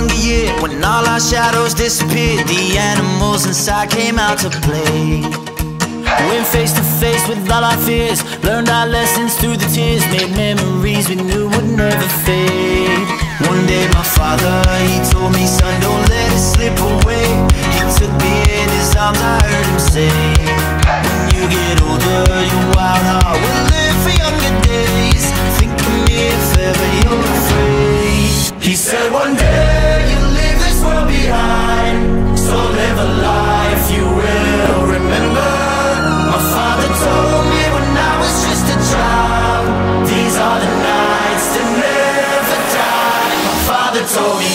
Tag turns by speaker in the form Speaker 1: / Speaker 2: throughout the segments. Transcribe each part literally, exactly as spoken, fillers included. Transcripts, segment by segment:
Speaker 1: younger year, when all our shadows disappeared, the animals inside came out to play. Went face to face with all our fears, learned our lessons through the tears, made memories we knew would never fade. One day my father, he told me, son, don't let it slip away. He took me in his arms, I heard him say, when you get older, your wild heart will live for younger days. Think of me if ever you're afraid. He said one day you'll leave this world behind, so live a life you will remember. My father told me when I was just a child, these are the nights that never die. My father told me.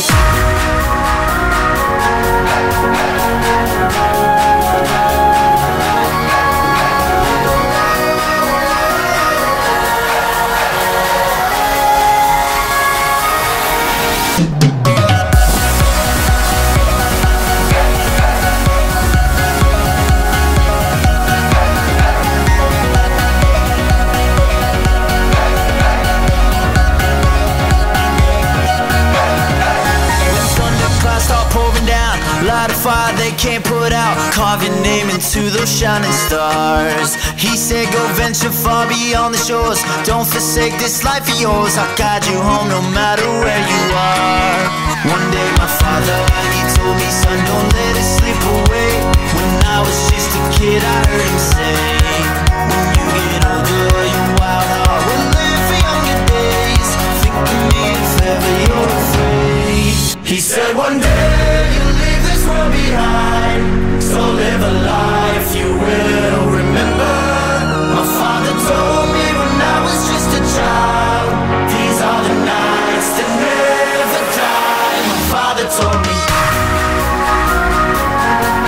Speaker 1: Light a fire they can't put out, carve your name into those shining stars. He said go venture far beyond the shores, don't forsake this life of yours. I'll guide you home no matter where you are. One day my father, he told me, son, don't let it slip away. When I was just a kid I heard him say, when you get older your wild heart will live for younger days. Think of me if ever you're afraid. He said one day you'll leave this world behind, so live a life you will remember. My father told me when I was just a child, these are the nights that never die. My father told me.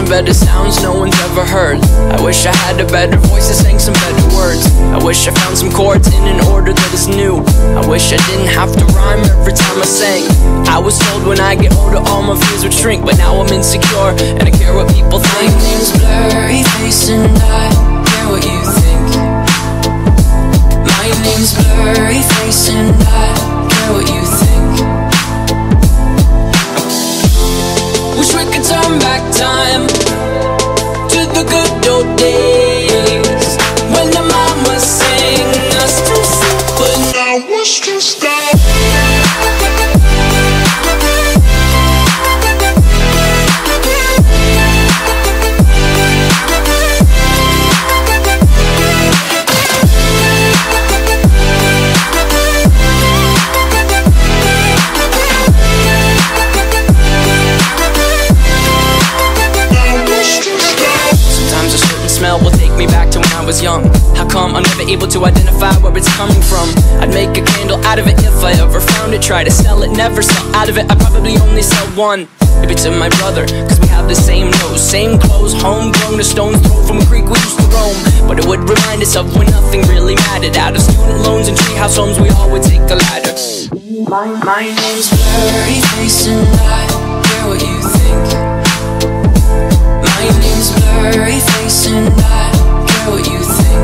Speaker 2: better sounds no one's ever heard. I wish I had a better voice that sang some better words. I wish I found some chords in an order that is new. I wish I didn't have to rhyme every time I sang. I was told when I get older all my fears would shrink, but now I'm insecure and I care what people think.
Speaker 3: My name's Blurryface and I care what you think. My name's Blurryface and I care what you think. Wish we could turn back time to the good old days when the mama sang us to sleep, but now it's just that.
Speaker 2: Will take me back to when I was young. How come I'm never able to identify where it's coming from? I'd make a candle out of it if I ever found it. Try to sell it, never sell out of it. I probably only sell one. Maybe to my brother, cause we have the same nose, same clothes, homegrown, a stone's throw from a creek we used to roam. But it would remind us of when nothing really mattered. Out of student loans and treehouse homes, we all would take a ladder.
Speaker 3: My, my name's Blurryface and I care what you think. My name's Blurryface and I care what you think.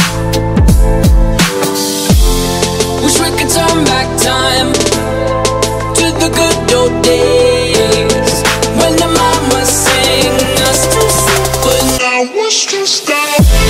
Speaker 3: Wish we could turn back time to the good old days when the mama sang us to sleep, but now it's just that.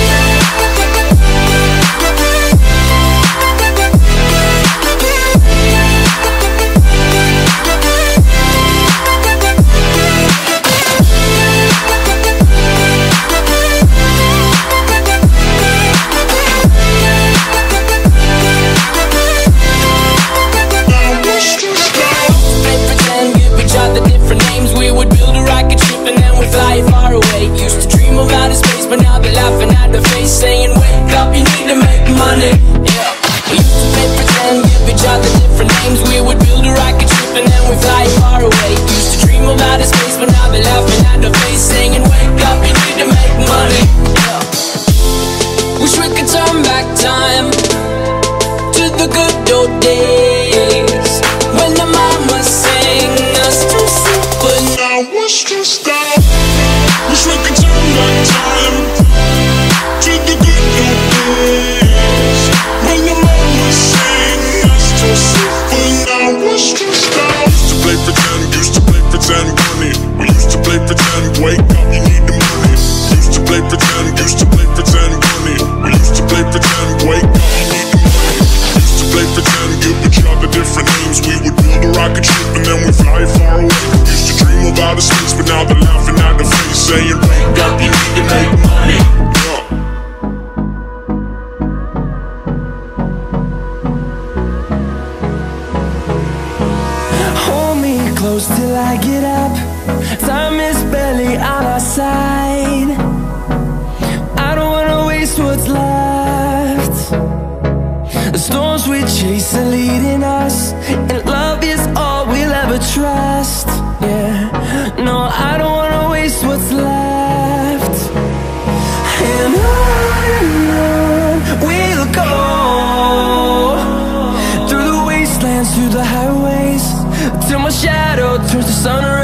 Speaker 3: But now they're laughing at the face, saying, wake up, you need to make money. Yeah, we used to play pretend, give each other different names. We would build a rocket ship and then we fly far away. Used to dream of outer space, but now they're laughing at the face, saying, wake up, you need to make money. Yeah, wish we could turn back time to the good old days when the mama sang us to sleep, but now it's just that. Wish we could turn back time to the good old days when the mama sang us to sleep, but now it's just that. Used to play pretend, used to play pretend, money. We used to play pretend, wake up, you need the money. Used to play pretend, used to play pretend, money. We used to play pretend, wake up, you need the money. Used to play pretend, give each other different names. We would build a rocket ship and then we fly far away. Used to dream of outer space, but now they're laughing at the face, saying, wake up, you need to make money. Yeah.
Speaker 4: Hold me close till I get up. Time is barely on our side. I don't wanna waste what's left. The storms we chase are leading us, and love is all we'll ever trust. Yeah, no, I don't wanna waste what's left. And on and on we'll go, through the wastelands, through the highways, till my shadow turns to sun rays.